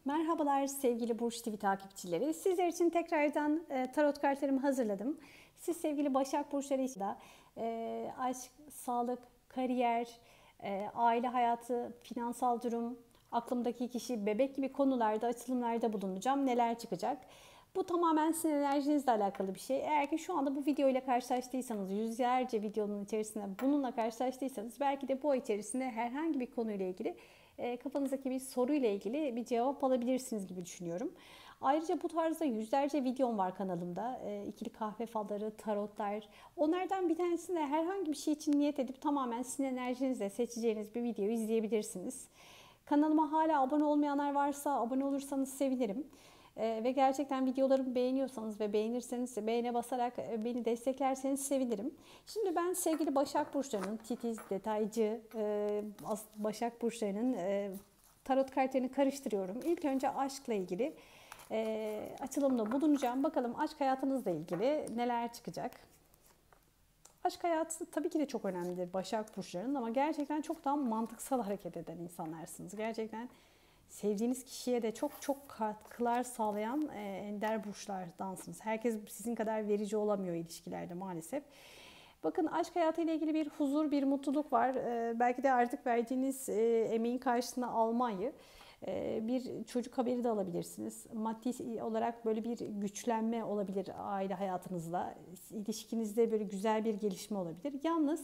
Merhabalar sevgili Burç TV takipçileri. Sizler için tekrardan tarot kartlarımı hazırladım. Siz sevgili Başak Burçları için de aşk, sağlık, kariyer, aile hayatı, finansal durum, aklımdaki kişi, bebek gibi konularda açılımlarda bulunacağım. Neler çıkacak? Bu tamamen sizin enerjinizle alakalı bir şey. Eğer ki şu anda bu video ile karşılaştıysanız, yüzlerce videonun içerisinde bununla karşılaştıysanız belki de bu ay içerisinde herhangi bir konuyla ilgili kafanızdaki bir soruyla ilgili bir cevap alabilirsiniz gibi düşünüyorum. Ayrıca bu tarzda yüzlerce videom var kanalımda. İkili kahve falları, tarotlar. Onlardan bir tanesinde herhangi bir şey için niyet edip tamamen sizin enerjinizle seçeceğiniz bir videoyu izleyebilirsiniz. Kanalıma hala abone olmayanlar varsa abone olursanız sevinirim. Ve gerçekten videolarımı beğeniyorsanız ve beğenirseniz beğene basarak beni desteklerseniz sevinirim. Şimdi ben sevgili Başak Burçları'nın titiz, detaycı Başak Burçları'nın tarot kartlarını karıştırıyorum. İlk önce aşkla ilgili açılımda bulunacağım. Bakalım aşk hayatınızla ilgili neler çıkacak. Aşk hayatı tabii ki de çok önemlidir Başak Burçları'nın ama gerçekten çok daha mantıksal hareket eden insanlarsınız. Gerçekten sevdiğiniz kişiye de çok katkılar sağlayan ender burçlardansınız. Herkes sizin kadar verici olamıyor ilişkilerde maalesef. Bakın aşk hayatıyla ilgili bir huzur, bir mutluluk var. Belki de artık verdiğiniz emeğin karşılığını almayı, bir çocuk haberi de alabilirsiniz. Maddi olarak böyle bir güçlenme olabilir aile hayatınızda. İlişkinizde böyle güzel bir gelişme olabilir. Yalnız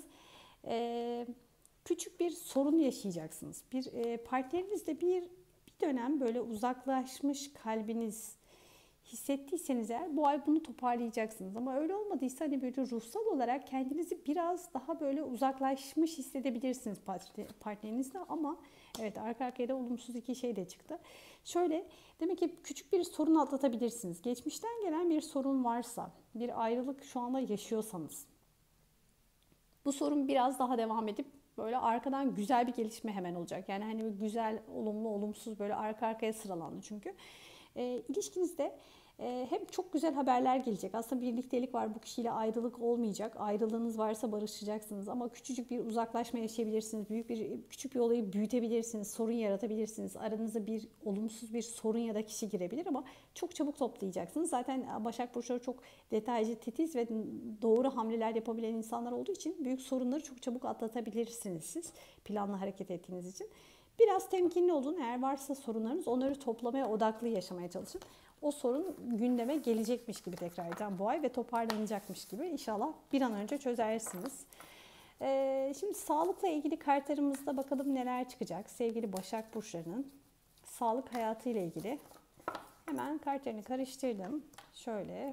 küçük bir sorun yaşayacaksınız. Bir partnerinizle bir dönem böyle uzaklaşmış kalbiniz hissettiyseniz eğer bu ay bunu toparlayacaksınız. Ama öyle olmadıysa hani böyle ruhsal olarak kendinizi biraz daha böyle uzaklaşmış hissedebilirsiniz partnerinizle ama evet arka arkaya da olumsuz iki şey de çıktı. Şöyle demek ki küçük bir sorun atlatabilirsiniz. Geçmişten gelen bir sorun varsa, bir ayrılık şu anda yaşıyorsanız bu sorun biraz daha devam edip böyle arkadan güzel bir gelişme hemen olacak. Yani hani güzel, olumlu, olumsuz böyle arka arkaya sıralandı çünkü. İlişkinizde hem çok güzel haberler gelecek. Aslında birliktelik var. Bu kişiyle ayrılık olmayacak. Ayrılığınız varsa barışacaksınız. Ama küçücük bir uzaklaşma yaşayabilirsiniz. Küçük bir olayı büyütebilirsiniz. Sorun yaratabilirsiniz. Aranıza bir olumsuz bir sorun ya da kişi girebilir ama çok çabuk toplayacaksınız. Zaten Başak Burçları çok detaycı, titiz ve doğru hamleler yapabilen insanlar olduğu için büyük sorunları çok çabuk atlatabilirsiniz siz planlı hareket ettiğiniz için. Biraz temkinli olun. Eğer varsa sorunlarınız onları toplamaya odaklı yaşamaya çalışın. O sorun gündeme gelecekmiş gibi tekrardan bu ay ve toparlanacakmış gibi inşallah bir an önce çözersiniz. Şimdi sağlıkla ilgili kartlarımızda bakalım neler çıkacak. Sevgili Başak Burçları'nın sağlık hayatı ile ilgili hemen kartlarını karıştırdım. Şöyle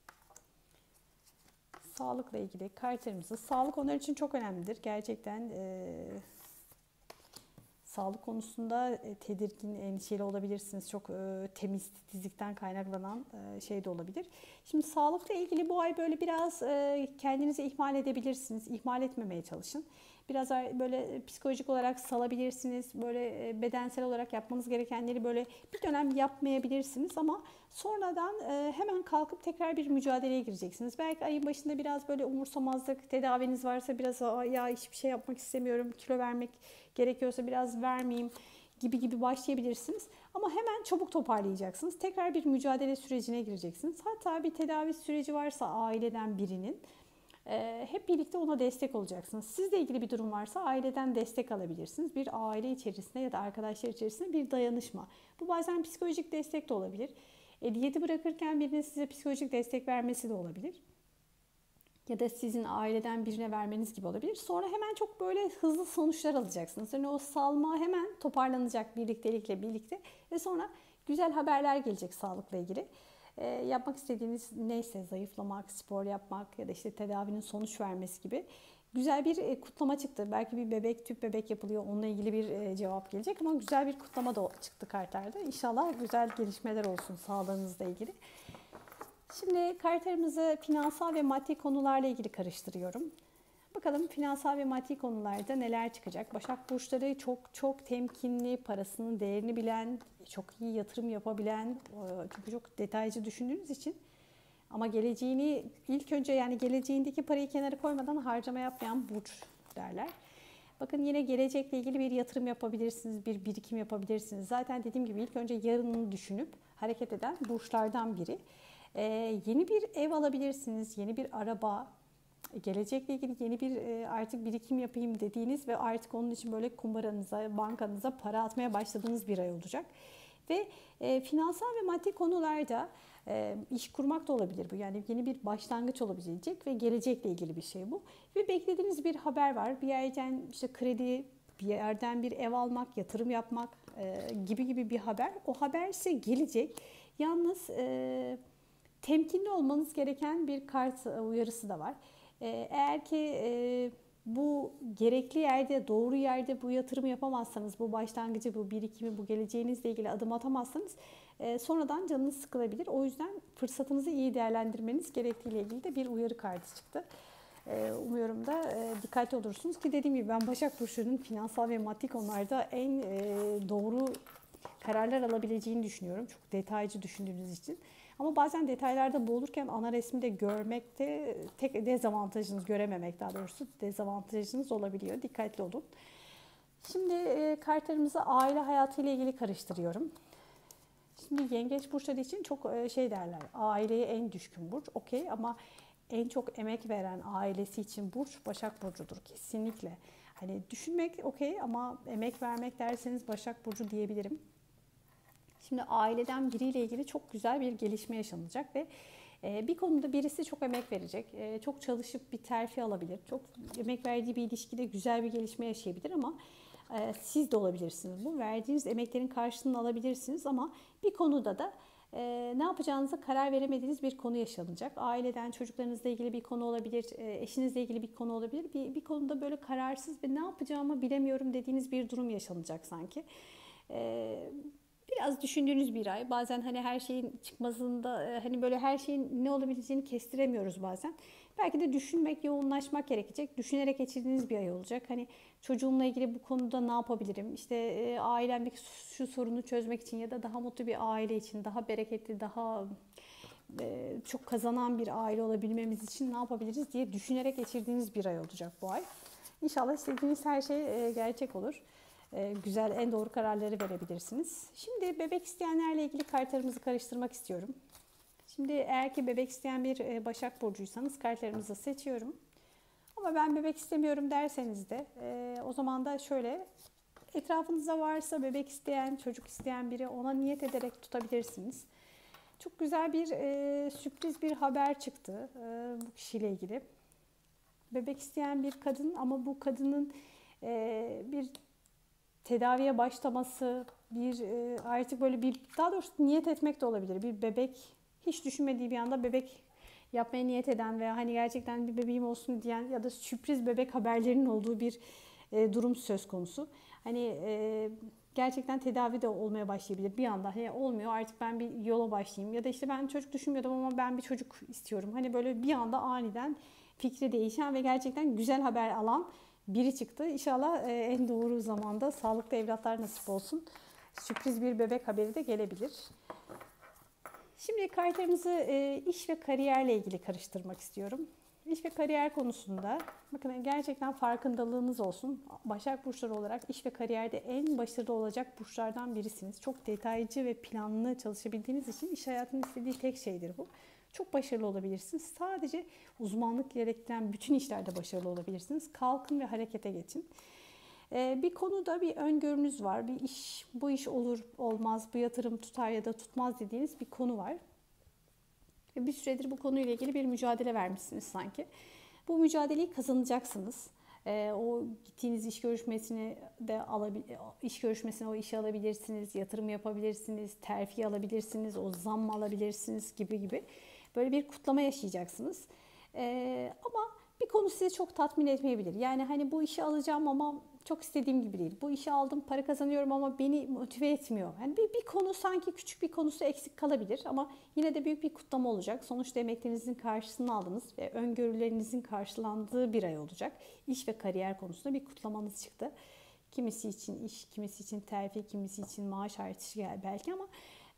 sağlıkla ilgili kartlarımızı, sağlık onlar için çok önemlidir. Gerçekten sağlık konusunda tedirgin, endişeli olabilirsiniz. Çok temiz, titizlikten kaynaklanan şey de olabilir. Şimdi sağlıkla ilgili bu ay böyle biraz kendinizi ihmal edebilirsiniz. İhmal etmemeye çalışın. Biraz böyle psikolojik olarak salabilirsiniz. Böyle bedensel olarak yapmanız gerekenleri böyle bir dönem yapmayabilirsiniz ama sonradan hemen kalkıp tekrar bir mücadeleye gireceksiniz. Belki ayın başında biraz böyle umursamazlık, tedaviniz varsa biraz ya hiçbir şey yapmak istemiyorum, kilo vermek gerekiyorsa biraz vermeyeyim gibi başlayabilirsiniz. Ama hemen çabuk toparlayacaksınız. Tekrar bir mücadele sürecine gireceksiniz. Hatta bir tedavi süreci varsa aileden birinin hep birlikte ona destek olacaksınız. Sizle ilgili bir durum varsa aileden destek alabilirsiniz. Bir aile içerisinde ya da arkadaşlar içerisinde bir dayanışma. Bu bazen psikolojik destek de olabilir. Diyeti bırakırken birinin size psikolojik destek vermesi de olabilir. Ya da sizin aileden birine vermeniz gibi olabilir. Sonra hemen çok böyle hızlı sonuçlar alacaksınız. Yani o salma hemen toparlanacak birliktelikle birlikte ve sonra güzel haberler gelecek sağlıkla ilgili. Yapmak istediğiniz neyse zayıflamak, spor yapmak ya da işte tedavinin sonuç vermesi gibi güzel bir kutlama çıktı. Belki bir bebek, tüp bebek yapılıyor. Onunla ilgili bir cevap gelecek ama güzel bir kutlama da çıktı kartlarda. İnşallah güzel gelişmeler olsun sağlığınızla ilgili. Şimdi kartlarımızı finansal ve maddi konularla ilgili karıştırıyorum. Bakalım finansal ve maddi konularda neler çıkacak. Başak Burçları çok temkinli, parasının değerini bilen, çok iyi yatırım yapabilen, çok detaycı düşündüğünüz için ama geleceğini ilk önce yani geleceğindeki parayı kenara koymadan harcama yapmayan burç derler. Bakın yine gelecekle ilgili bir yatırım yapabilirsiniz, bir birikim yapabilirsiniz. Zaten dediğim gibi ilk önce yarını düşünüp hareket eden burçlardan biri. Yeni bir ev alabilirsiniz, yeni bir araba, gelecekle ilgili yeni bir artık birikim yapayım dediğiniz ve artık onun için böyle kumbaranıza, bankanıza para atmaya başladığınız bir ay olacak. Ve finansal ve maddi konularda iş kurmak da olabilir bu. Yani yeni bir başlangıç olabilecek ve gelecekle ilgili bir şey bu. Ve beklediğiniz bir haber var. Bir yerden işte kredi, bir yerden bir ev almak, yatırım yapmak gibi bir haber. O haber ise gelecek. Yalnız temkinli olmanız gereken bir kart uyarısı da var. Eğer ki bu gerekli yerde, doğru yerde bu yatırımı yapamazsanız, bu başlangıcı, bu birikimi, bu geleceğinizle ilgili adım atamazsanız sonradan canınız sıkılabilir. O yüzden fırsatınızı iyi değerlendirmeniz gerektiğiyle ilgili de bir uyarı kartı çıktı. Umuyorum da dikkatli olursunuz ki dediğim gibi ben Başak Burçları'nın finansal ve maddi konularda en doğru kararlar alabileceğini düşünüyorum. Çok detaycı düşündüğünüz için. Ama bazen detaylarda boğulurken ana resmi de görmekte tek dezavantajınız, görememek daha doğrusu dezavantajınız olabiliyor. Dikkatli olun. Şimdi kartlarımızı aile hayatıyla ilgili karıştırıyorum. Şimdi yengeç burçları için çok şey derler, aileye en düşkün burç, okey, ama en çok emek veren ailesi için burç Başak Burcu'dur kesinlikle. Hani düşünmek okey ama emek vermek derseniz Başak Burcu diyebilirim. Şimdi aileden biriyle ilgili çok güzel bir gelişme yaşanacak ve bir konuda birisi çok emek verecek, çok çalışıp bir terfi alabilir, çok emek verdiği bir ilişkide güzel bir gelişme yaşayabilir ama siz de olabilirsiniz. Bu verdiğiniz emeklerin karşılığını alabilirsiniz ama bir konuda da ne yapacağınıza karar veremediğiniz bir konu yaşanacak. Aileden, çocuklarınızla ilgili bir konu olabilir, eşinizle ilgili bir konu olabilir. Bir konuda böyle kararsız ve ne yapacağımı bilemiyorum dediğiniz bir durum yaşanacak sanki. Biraz düşündüğünüz bir ay. Bazen hani her şeyin çıkmasında hani böyle her şeyin ne olabileceğini kestiremiyoruz bazen. Belki de düşünmek, yoğunlaşmak gerekecek. Düşünerek geçirdiğiniz bir ay olacak. Hani çocuğumla ilgili bu konuda ne yapabilirim? İşte ailemdeki şu sorunu çözmek için ya da daha mutlu bir aile için, daha bereketli, daha çok kazanan bir aile olabilmemiz için ne yapabiliriz diye düşünerek geçirdiğiniz bir ay olacak bu ay. İnşallah istediğiniz her şey gerçek olur. Güzel, en doğru kararları verebilirsiniz. Şimdi bebek isteyenlerle ilgili kartlarımızı karıştırmak istiyorum. Şimdi eğer ki bebek isteyen bir Başak Burcuysanız kartlarımızı seçiyorum. Ama ben bebek istemiyorum derseniz de o zaman da şöyle, etrafınızda varsa bebek isteyen, çocuk isteyen biri, ona niyet ederek tutabilirsiniz. Çok güzel bir sürpriz bir haber çıktı bu kişiyle ilgili. Bebek isteyen bir kadın ama bu kadının bir tedaviye başlaması, bir artık böyle bir, daha doğrusu niyet etmek de olabilir. Bir bebek, hiç düşünmediği bir anda bebek yapmaya niyet eden veya hani gerçekten bir bebeğim olsun diyen ya da sürpriz bebek haberlerinin olduğu bir durum söz konusu. Hani gerçekten tedavi de olmaya başlayabilir bir anda. Hani olmuyor, artık ben bir yola başlayayım ya da işte ben çocuk düşünmüyordum ama ben bir çocuk istiyorum. Hani böyle bir anda aniden fikri değişen ve gerçekten güzel haber alan biri çıktı. İnşallah en doğru zamanda sağlıklı evlatlar nasip olsun. Sürpriz bir bebek haberi de gelebilir. Şimdi kartlarımızı iş ve kariyerle ilgili karıştırmak istiyorum. İş ve kariyer konusunda bakın gerçekten farkındalığınız olsun. Başak Burçları olarak iş ve kariyerde en başarılı olacak burçlardan birisiniz. Çok detaycı ve planlı çalışabildiğiniz için iş hayatının istediği tek şeydir bu. Çok başarılı olabilirsiniz. Sadece uzmanlık gerektiren bütün işlerde başarılı olabilirsiniz. Kalkın ve harekete geçin. Bir konuda bir öngörünüz var. Bir iş, bu iş olur olmaz, bu yatırım tutar ya da tutmaz dediğiniz bir konu var. Bir süredir bu konuyla ilgili bir mücadele vermişsiniz sanki. Bu mücadeleyi kazanacaksınız. O gittiğiniz iş görüşmesine de iş görüşmesine o işi alabilirsiniz, yatırım yapabilirsiniz, terfi alabilirsiniz, o zamm alabilirsiniz gibi. Böyle bir kutlama yaşayacaksınız. Ama bir konu sizi çok tatmin etmeyebilir. Yani hani bu işi alacağım ama çok istediğim gibi değil. Bu işi aldım, para kazanıyorum ama beni motive etmiyor. Yani bir konu sanki küçük bir konusu eksik kalabilir ama yine de büyük bir kutlama olacak. Sonuçta emeklerinizin karşılığını aldınız ve öngörülerinizin karşılandığı bir ay olacak. İş ve kariyer konusunda bir kutlamanız çıktı. Kimisi için iş, kimisi için terfi, kimisi için maaş artışı belki ama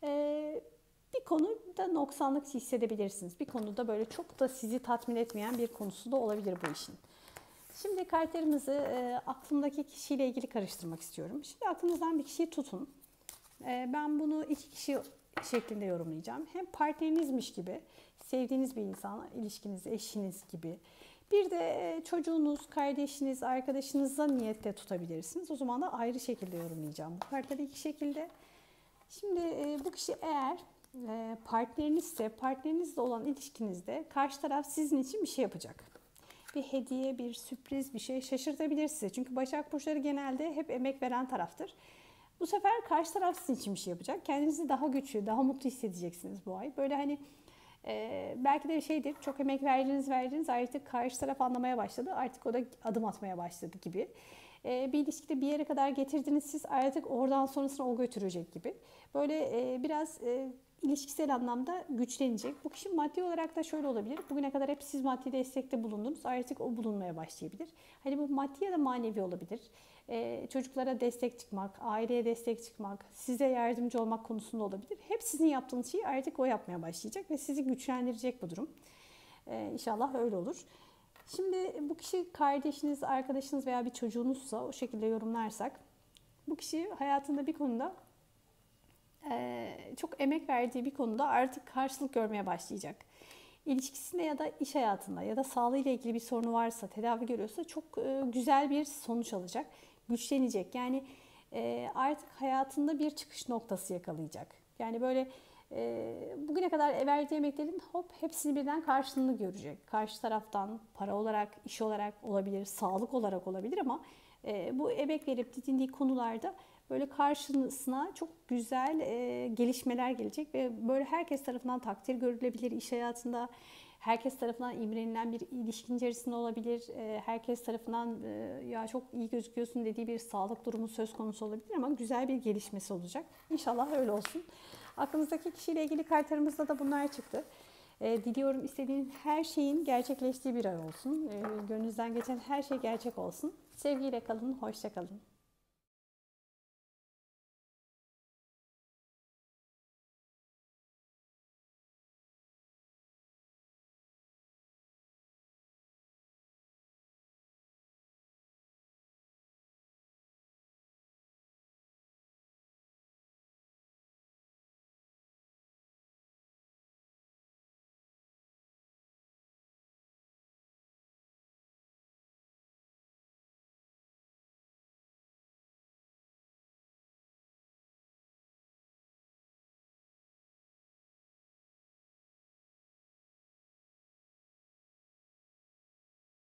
bir konuda noksanlık hissedebilirsiniz. Bir konuda böyle çok da sizi tatmin etmeyen bir konusu da olabilir bu işin. Şimdi kartlarımızı aklımdaki kişiyle ilgili karıştırmak istiyorum. Şimdi aklınızdan bir kişiyi tutun. Ben bunu iki kişi şeklinde yorumlayacağım. Hem partnerinizmiş gibi, sevdiğiniz bir insan, ilişkiniz, eşiniz gibi. Bir de çocuğunuz, kardeşiniz, arkadaşınızla niyetle tutabilirsiniz. O zaman da ayrı şekilde yorumlayacağım bu kartları iki şekilde. Şimdi bu kişi eğer partnerinizse, partnerinizle olan ilişkinizde karşı taraf sizin için bir şey yapacak. Bir hediye, bir sürpriz, bir şey şaşırtabilir sizi. Çünkü Başak Burçları genelde hep emek veren taraftır. Bu sefer karşı taraf sizin için bir şey yapacak. Kendinizi daha güçlü, daha mutlu hissedeceksiniz bu ay. Böyle hani belki de şeydir, çok emek verdiniz artık karşı taraf anlamaya başladı. Artık o da adım atmaya başladı gibi. Bir ilişkide bir yere kadar getirdiniz siz, artık oradan sonrasını o götürecek gibi. Böyle biraz ilişkisel anlamda güçlenecek. Bu kişi maddi olarak da şöyle olabilir. Bugüne kadar hep siz maddi destekte bulundunuz. Artık o bulunmaya başlayabilir. Hani bu maddi ya da manevi olabilir. Çocuklara destek çıkmak, aileye destek çıkmak, size yardımcı olmak konusunda olabilir. Hep sizin yaptığınız şeyi artık o yapmaya başlayacak ve sizi güçlendirecek bu durum. İnşallah öyle olur. Şimdi bu kişi kardeşiniz, arkadaşınız veya bir çocuğunuzsa o şekilde yorumlarsak, bu kişi hayatında bir konuda çok emek verdiği bir konuda artık karşılık görmeye başlayacak. İlişkisinde ya da iş hayatında ya da sağlığıyla ilgili bir sorunu varsa, tedavi görüyorsa çok güzel bir sonuç alacak. Güçlenecek. Yani artık hayatında bir çıkış noktası yakalayacak. Yani böyle bugüne kadar verdiği emeklerin hepsini birden karşılığını görecek. Karşı taraftan para olarak, iş olarak olabilir, sağlık olarak olabilir ama bu emek verip didindiği konularda böyle karşısına çok güzel gelişmeler gelecek ve böyle herkes tarafından takdir görülebilir iş hayatında. Herkes tarafından imrenilen bir ilişkin içerisinde olabilir. Herkes tarafından ya çok iyi gözüküyorsun dediği bir sağlık durumu söz konusu olabilir ama güzel bir gelişmesi olacak. İnşallah öyle olsun. Aklınızdaki kişiyle ilgili kartlarımızda da bunlar çıktı. Diliyorum istediğin her şeyin gerçekleştiği bir ay olsun. Gönlünüzden geçen her şey gerçek olsun. Sevgiyle kalın, hoşça kalın.